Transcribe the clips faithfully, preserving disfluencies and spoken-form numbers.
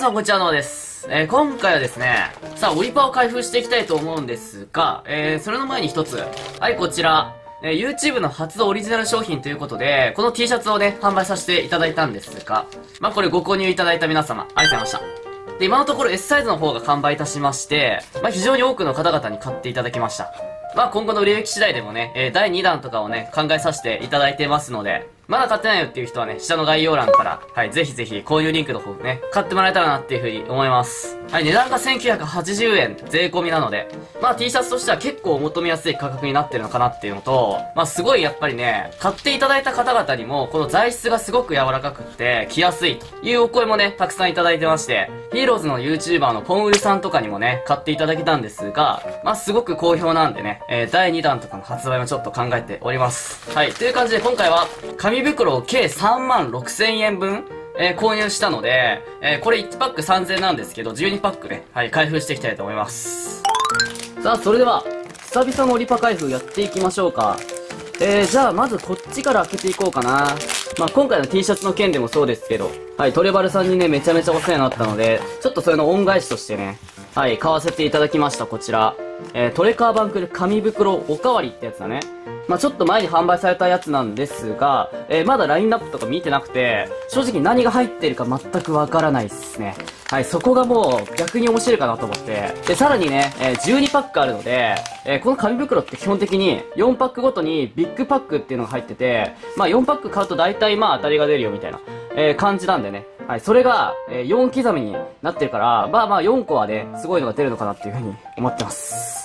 さんこんにちは、のです。えー、今回はですね、さあ、オリパを開封していきたいと思うんですが、えー、それの前に一つ。はい、こちら。えー、YouTube の初オリジナル商品ということで、この T シャツをね、販売させていただいたんですが、まあ、これご購入いただいた皆様、ありがとうございました。で、今のところ S サイズの方が完売いたしまして、まあ、非常に多くの方々に買っていただきました。まあ、今後の売れ行き次第でもね、えー、だいにだんとかをね、考えさせていただいてますので、まだ買ってないよっていう人はね、下の概要欄から、はい、ぜひぜひ購入リンクの方ね、買ってもらえたらなっていう風に思います。はい、値段がせんきゅうひゃくはちじゅうえん税込みなので、まあ T シャツとしては結構お求めやすい価格になってるのかなっていうのと、まあすごいやっぱりね、買っていただいた方々にも、この材質がすごく柔らかくって、着やすいというお声もね、たくさんいただいてまして、ヒーローズの YouTuber のポンウルさんとかにもね、買っていただけたんですが、まあすごく好評なんでね、えー、だいにだんとかの発売もちょっと考えております。はい、という感じで今回は、紙袋を計さんまんろくせんえんぶん、えー、購入したので、えー、これいちパックさんぜんえんなんですけど、じゅうにパックね、はい、開封していきたいと思います。さあ、それでは、久々のオリパ開封やっていきましょうか。えー、じゃあ、まずこっちから開けていこうかな。まあ、今回の T シャツの件でもそうですけど、はい、トレバルさんにね、めちゃめちゃお世話になったので、ちょっとそれの恩返しとしてね、はい、買わせていただきました、こちら。えー、トレカーバンクル紙袋おかわりってやつだね。まあ、ちょっと前に販売されたやつなんですが、えー、まだラインナップとか見てなくて、正直何が入ってるか全くわからないっすね。はい、そこがもう逆に面白いかなと思って。で、さらにね、えー、じゅうにパックあるので、えー、この紙袋って基本的によんパックごとにビッグパックっていうのが入ってて、まあよんパック買うと大体まあ当たりが出るよみたいな、えー、感じなんでね。はい、それが、えー、よん刻みになってるから、まあまあよんこはね、すごいのが出るのかなっていうふうに思ってます。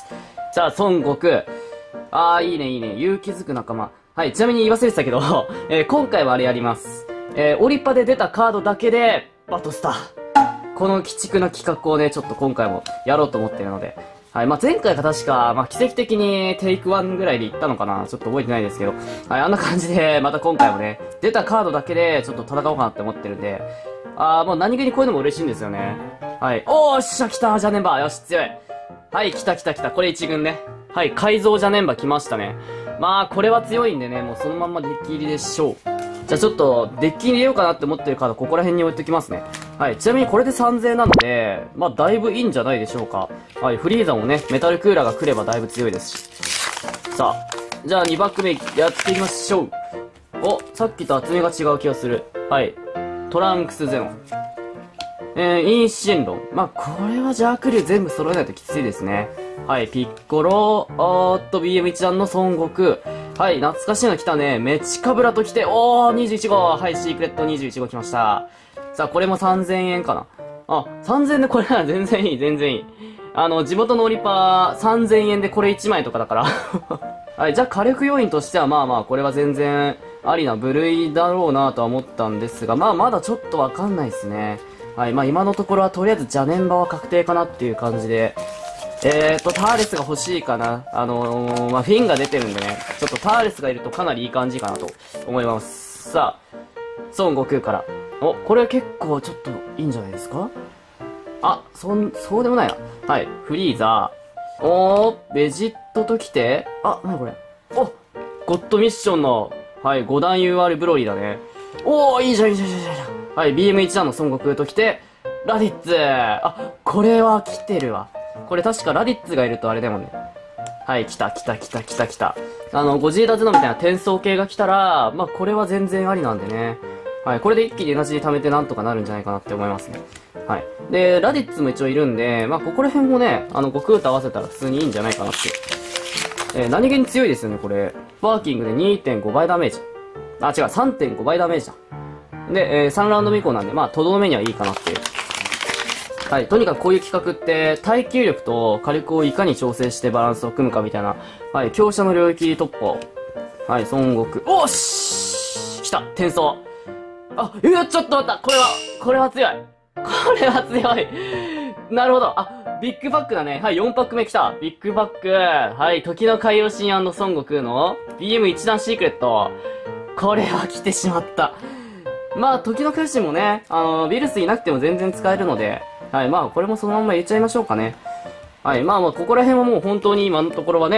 じゃあ、孫悟空。あー、いいね、いいね。勇気づく仲間。はい、ちなみに言い忘れてたけど、えー、今回はあれやります。えー、オリパで出たカードだけで、バトスター。この鬼畜な企画をね、ちょっと今回もやろうと思ってるので。はい、まあ、前回が確か、まあ、奇跡的にテイクワンぐらいでいったのかなちょっと覚えてないですけど。はい、あんな感じで、また今回もね、出たカードだけで、ちょっと戦おうかなって思ってるんで。あー、もう何気にこういうのも嬉しいんですよね。はい。おーっしゃ、来たじゃねんばよし、強い。はい、来た来た来た。これ一軍ね。はい、改造じゃねんば来ましたね。まあ、これは強いんでね、もうそのまんまデッキ入りでしょう。じゃあちょっと、デッキに入れようかなって思ってるカード、ここら辺に置いときますね。はい、ちなみにこれでさんぜんえんなので、まあ、だいぶいいんじゃないでしょうか。はい、フリーザもね、メタルクーラーが来ればだいぶ強いですし。さあ、じゃあにパックめやっていきましょう。お、さっきと厚みが違う気がする。はい、トランクスゼノン。えー、インシェンロン。まあ、これは邪悪竜全部揃えないときついですね。はい、ピッコロ、おーっと、ビーエムいち 段の孫悟空。はい、懐かしいの来たね。メチカブラと来て、おー、にじゅういちごう。はい、シークレットにじゅういちご来ました。さあ、これもさんぜんえんかな。あ、さんぜんえんでこれなら全然いい、全然いい。あの、地元のオリパーさんぜんえんでこれいちまいとかだから。はい、じゃあ火力要因としてはまあまあ、これは全然ありな部類だろうなとは思ったんですが、まあまだちょっとわかんないですね。はい、まあ今のところはとりあえず邪念場は確定かなっていう感じで、えーと、ターレスが欲しいかな。あのー、まあフィンが出てるんでね、ちょっとターレスがいるとかなりいい感じかなと思います。さあ、孫悟空から。お、これ結構ちょっといいんじゃないですか？あ、そん、そうでもないな。はい、フリーザー。おー、ベジットと来て、あ、なにこれ。お、ゴッドミッションの、はい、ごだん ユーアール ブロリーだね。おー、いいじゃん、いいじゃん、いいじゃん、いいじゃん。はい、ビーエムいち 段の孫悟空と来て、ラディッツ。あ、これは来てるわ。これ確かラディッツがいるとあれだもんね。はい、来た、来た、来た、来た、来た。あの、ゴジーラゼノみたいな転送系が来たら、まあ、これは全然ありなんでね。はい、これで一気にエナジー貯めてなんとかなるんじゃないかなって思いますね。はい。で、ラディッツも一応いるんで、まあ、ここら辺もね、あの、悟空と合わせたら普通にいいんじゃないかなって。えー、何気に強いですよね、これ。ワーキングで にてんご 倍ダメージ。あ、違う、さんてんご 倍ダメージだ。で、えー、さんラウンド目以降なんで、まあ、とどめにはいいかなっていう。はい。とにかくこういう企画って、耐久力と火力をいかに調整してバランスを組むかみたいな、はい、強者の領域突破。はい、孫悟空。おーし来た転送。あ、うわ、ちょっと待ったこれは、これは強いこれは強いなるほど。あ、ビッグパックだね。はい、よんパック目来た。ビッグパック。はい、時の海洋神孫悟空の ビーエムいち 段シークレット。これは来てしまった。まあ、時の海神もね、あの、ビルスいなくても全然使えるので、はい、まあ、これもそのまま入れちゃいましょうかね。はい、まあまあ、ここら辺はもう本当に今のところはね、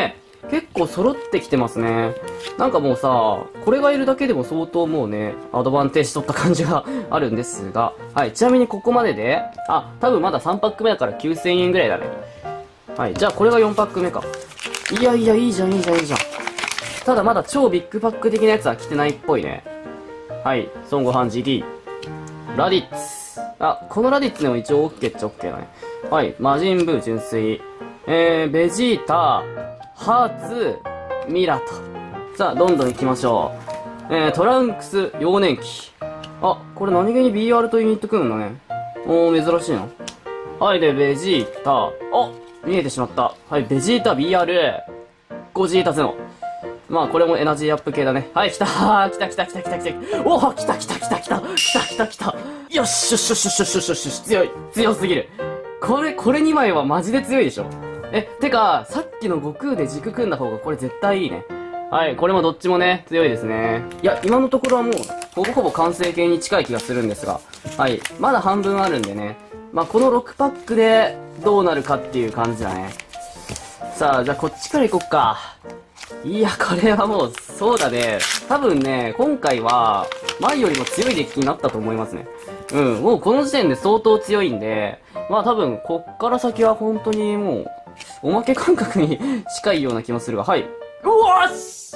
結構揃ってきてますね。なんかもうさ、これがいるだけでも相当もうね、アドバンテージ取った感じがあるんですが。はい、ちなみにここまでで、あ、多分まださんパック目だからきゅうせんえんぐらいだね。はい、じゃあこれがよんパック目か。いやいや、いいじゃん、いいじゃん、いいじゃん。ただまだ超ビッグパック的なやつは来てないっぽいね。はい、孫悟飯 ジーティー。ラディッツ。あ、このラディッツでも一応 OK っちゃ OK だね。はい、魔人ブー純粋。えー、ベジータ、ハーツ、ミラと。さあ、どんどん行きましょう。えー、トランクス、幼年期。あ、これ何気に ビーアール とユニット組むのね。おー、珍しいな。はい、で、ベジータ。あ、見えてしまった。はい、ベジータ ビーアール。ゴジータゼノ。まあ、これもエナジーアップ系だね。はい、来たー来た来た来た来た来た。おー、来た来た来た来た来た来た来た。よっしよしよしよしよしよしよし、強い。強すぎる。これ、これにまいはマジで強いでしょ。え、てか、さっきの悟空で軸組んだ方がこれ絶対いいね。はい、これもどっちもね、強いですね。いや、今のところはもう、ほぼほぼ完成形に近い気がするんですが。はい、まだ半分あるんでね。まあ、このろくパックでどうなるかっていう感じだね。さあ、じゃあこっちから行こっか。いや、これはもう、そうだね。多分ね、今回は、前よりも強いデッキになったと思いますね。うん、もうこの時点で相当強いんで、まあ多分、こっから先は本当にもう、おまけ感覚に近いような気もするが、はい。うわっし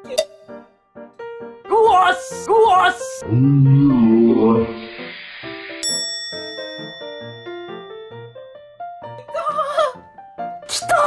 うわっしうわっしきた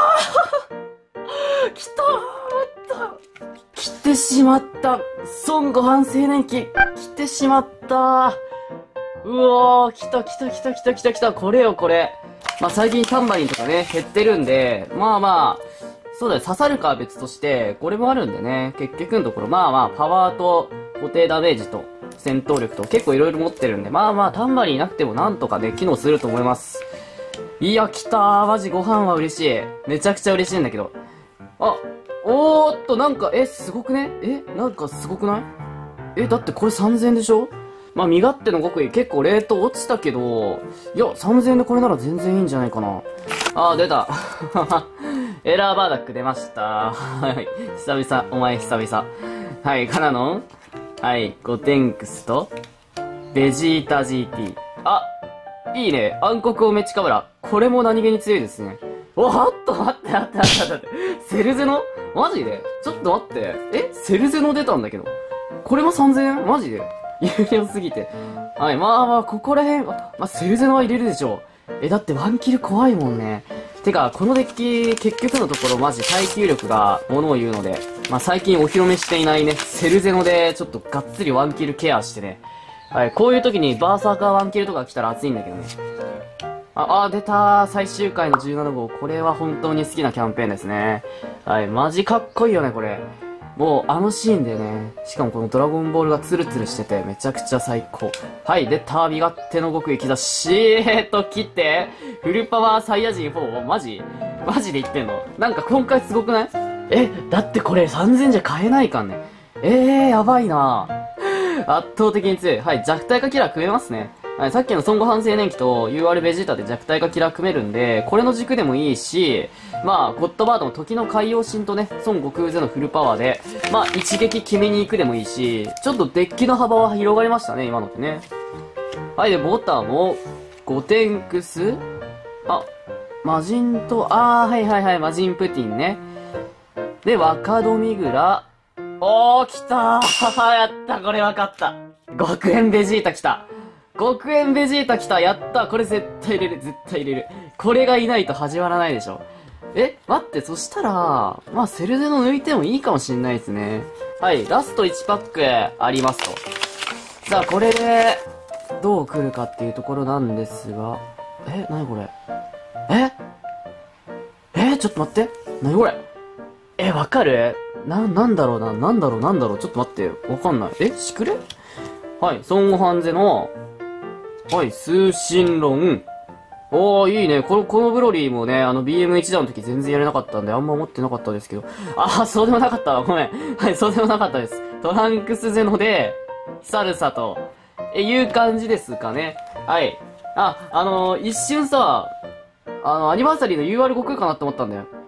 ー来たー来てしまった。孫悟飯青年期、来てしまったー。うおー、来た来た来た来た来た来た。これよこれ。まあ最近タンバリンとかね、減ってるんで、まあまあ、そうだよ、刺さるかは別として、これもあるんでね、結局のところ、まあまあ、パワーと固定ダメージと戦闘力と結構いろいろ持ってるんで、まあまあ、タンバリンなくてもなんとかね、機能すると思います。いや、来たー。マジご飯は嬉しい。めちゃくちゃ嬉しいんだけど。あ、おーっと、なんか、え、すごくねえなんかすごくないえ、だってこれさんぜんえんでしょ。まあ、身勝手の極意結構レート落ちたけど、いや、さんぜんえんでこれなら全然いいんじゃないかな。あー、出た。エラーバーダック出ました。はい。久々、お前久々。はい、からの、はい、ゴテンクスと、ベジータ ジーティー。あ、いいね。暗黒おめちかぶら。これも何気に強いですね。おっと、待って待って待って待って。セルゼノマジでちょっと待って。えセルゼノ出たんだけど。これもさんぜんえんマジで有料すぎて。はい、まあまあ、ここら辺、まあ、セルゼノは入れるでしょう。え、だってワンキル怖いもんね。てか、このデッキ、結局のところマジ耐久力が物を言うので、まあ最近お披露目していないね、セルゼノでちょっとがっつりワンキルケアしてね。はい、こういう時にバーサーカーワンキルとか来たら熱いんだけどね。あ、あ、出たー。最終回のじゅうなな号。これは本当に好きなキャンペーンですね。はい、マジかっこいいよね、これ。もう、あのシーンでね、しかもこのドラゴンボールがツルツルしてて、めちゃくちゃ最高。はい、出た、身勝手の極意来たしーっと切って、フルパワーサイヤ人フォー、マジマジで言ってんのなんか今回すごくない？え、だってこれさんぜんじゃ買えないかんね。えー、やばいな圧倒的に強い。はい、弱体化キラー組めますね。はい、さっきの孫悟飯青年期と ユーアール ベジータで弱体化キラー組めるんで、これの軸でもいいし、まあ、ゴッドバードの時の海洋神とね、孫悟空勢のフルパワーで、まあ、一撃決めに行くでもいいし、ちょっとデッキの幅は広がりましたね、今のってね。はい、で、ボタも、ゴテンクスあ、魔人と、あー、はいはいはい、魔人プティンね。で、若ドミグラ。おー、来たーやった、これ分かった。極限ベジータ来た。極限ベジータ来た。やった。これ絶対入れる。絶対入れる。これがいないと始まらないでしょ。え、待って、そしたら、まあ、セルゼノ抜いてもいいかもしんないですね。はい、ラストいちパックありますと。さあ、これで、どう来るかっていうところなんですが。え、なにこれ。ええ、ちょっと待って。なにこれ。え、わかるな、なんだろうな。なんだろう、なんだろう。ちょっと待って。わかんない。え、しくれはい、孫悟飯ゼの、はい、通信論。おー、いいね。この、このブロリーもね、あの ビーエムワン ダウンの時全然やれなかったんで、あんま持ってなかったですけど。あー、そうでもなかったわ。ごめん。はい、そうでもなかったです。トランクスゼノで、サルサと、え、いう感じですかね。はい。あ、あのー、一瞬さ、あの、アニバーサリーの ユーアール 悟空かなって思ったんだよ。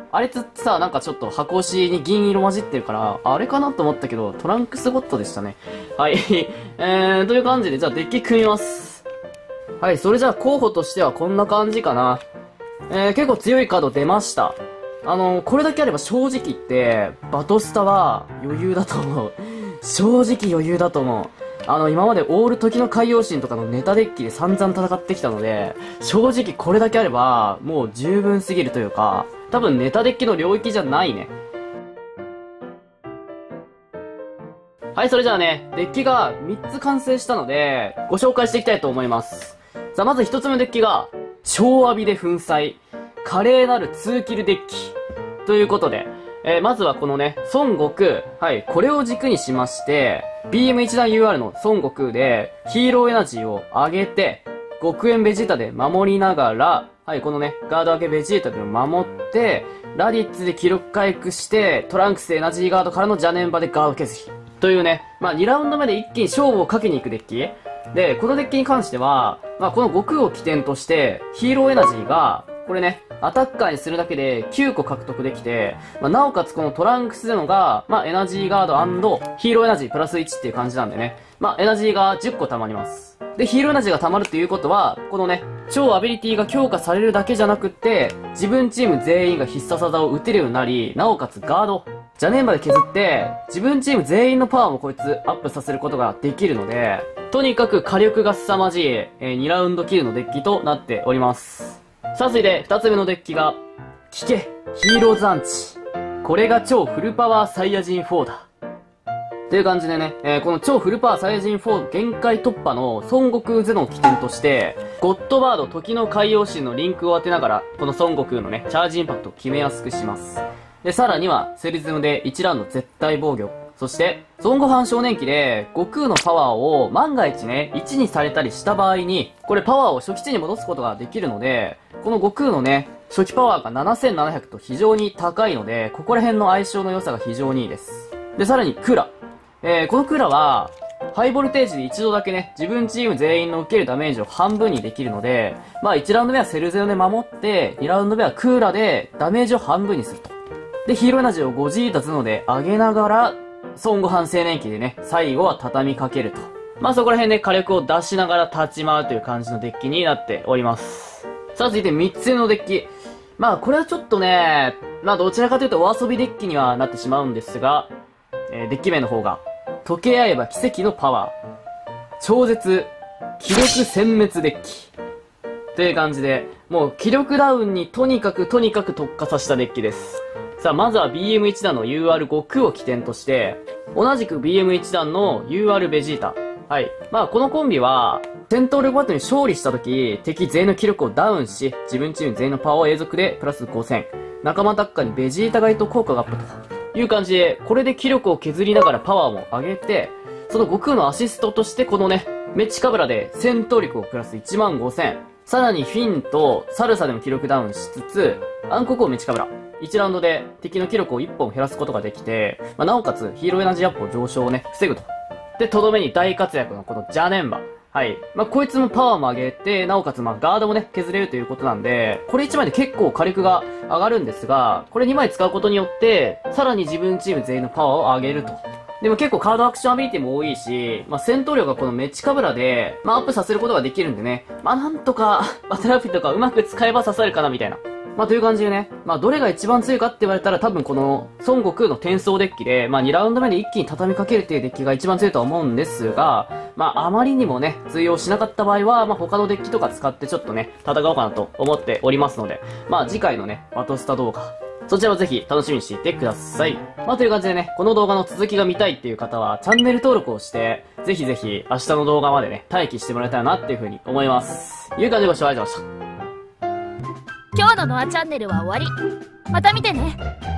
あれつってさ、なんかちょっと箱押しに銀色混じってるから、あれかなと思ったけど、トランクスゴッドでしたね。はい。えー、という感じで、じゃあデッキ組みます。はい、それじゃあ候補としてはこんな感じかな。えー、結構強いカード出ました。あのー、これだけあれば正直言って、バトスタは余裕だと思う。正直余裕だと思う。あの、今までオール時の海洋神とかのネタデッキで散々戦ってきたので、正直これだけあれば、もう十分すぎるというか、多分ネタデッキの領域じゃないね。はい、それじゃあね、デッキがみっつ完成したので、ご紹介していきたいと思います。さあ、まずひとつめのデッキが、超浴びで粉砕、華麗なるツーキルデッキ。ということで、えー、まずはこのね、孫悟空。はい、これを軸にしまして、ビーエムいち 段 ユーアール の孫悟空で、ヒーローエナジーを上げて、極限ベジータで守りながら、はい、このね、ガード上げベジータで守って、ラディッツで記録回復して、トランクスエナジーガードからの邪念場でガード削り。というね、まあにラウンド目で一気に勝負をかけに行くデッキ。で、このデッキに関しては、まあこの悟空を起点として、ヒーローエナジーが、これね、アタッカーにするだけできゅうこ獲得できて、まあ、なおかつこのトランクスでのが、まあ、エナジーガード&ヒーローエナジープラスいちっていう感じなんでね。まあ、エナジーがじゅっこ溜まります。で、ヒーローエナジーが溜まるっていうことは、このね、超アビリティが強化されるだけじゃなくって、自分チーム全員が必殺技を打てるようになり、なおかつガード、邪念場で削って、自分チーム全員のパワーもこいつアップさせることができるので、とにかく火力が凄まじい、えー、にラウンドキルのデッキとなっております。さあ、続いてふたつめのデッキが、聞け、ヒーローズアンチ。これが超フルパワーサイヤ人フォーだ。という感じでね、えー、この超フルパワーサイヤ人フォー限界突破の孫悟空ゼノを起点として、ゴッドバード時の海洋神のリンクを当てながら、この孫悟空のね、チャージインパクトを決めやすくします。で、さらには、セリズムでいちラウンド絶対防御。そして、孫悟飯少年期で、悟空のパワーを万が一ね、いちにされたりした場合に、これパワーを初期値に戻すことができるので、この悟空のね、初期パワーがななせんななひゃくと非常に高いので、ここら辺の相性の良さが非常にいいです。で、さらにクーラ。えー、このクーラは、ハイボルテージで一度だけね、自分チーム全員の受けるダメージを半分にできるので、まあいちラウンド目はセルゼオで守って、にラウンド目はクーラでダメージを半分にすると。で、ヒーローエナジーをごジータ頭脳で上げながら、孫悟飯青年期でね、最後は畳みかけると。まあそこら辺で火力を出しながら立ち回るという感じのデッキになっております。さあ続いてみっつめのデッキ。まあこれはちょっとね、まあどちらかというとお遊びデッキにはなってしまうんですが、えー、デッキ名の方が、溶け合えば奇跡のパワー。超絶、気力殲滅デッキ。という感じで、もう気力ダウンにとにかくとにかく特化させたデッキです。さあ、まずは ビーエムいち 段の ユーアール 悟空を起点として、同じく ビーエムいち 段の ユーアール ベジータ。はい。まあ、このコンビは、戦闘力ごとに勝利した時、敵全員の気力をダウンし、自分チーム全員のパワーを永続でプラスごせん。仲間タッカーにベジータガイト効果がアップという感じで、これで気力を削りながらパワーも上げて、その悟空のアシストとしてこのね、メッチカブラで戦闘力をプラスいちまんごせん。さらにフィンとサルサでも気力ダウンしつつ、暗黒をメッチカブラ。いちラウンドで敵の気力をいっぽん減らすことができて、まあ、なおかつヒーローエナジーアップを上昇をね、防ぐと。で、とどめに大活躍のこの邪念場。はい。まあ、こいつもパワーも上げて、なおかつまあ、ガードもね、削れるということなんで、これいちまいで結構火力が上がるんですが、これにまい使うことによって、さらに自分チーム全員のパワーを上げると。でも結構カードアクションアビリティも多いし、まあ、戦闘力がこのメッチカブラで、まあ、アップさせることができるんでね、まあ、なんとか、バトラフィとかうまく使えば刺さるかなみたいな。まあ、という感じでね、まあ、どれが一番強いかって言われたら多分この、孫悟空の転送デッキで、まあ、にラウンド目で一気に畳みかけるっていうデッキが一番強いとは思うんですが、まあ、あまりにもね、通用しなかった場合は、まあ、他のデッキとか使ってちょっとね、戦おうかなと思っておりますので、まあ、次回のね、バトスタ動画、そちらをぜひ楽しみにしていてください。まあ、という感じでね、この動画の続きが見たいっていう方は、チャンネル登録をして、ぜひぜひ明日の動画までね、待機してもらえたらなっていう風に思います。いう感じでご視聴ありがとうございました。 今日のノアチャンネルは終わり。また見てね。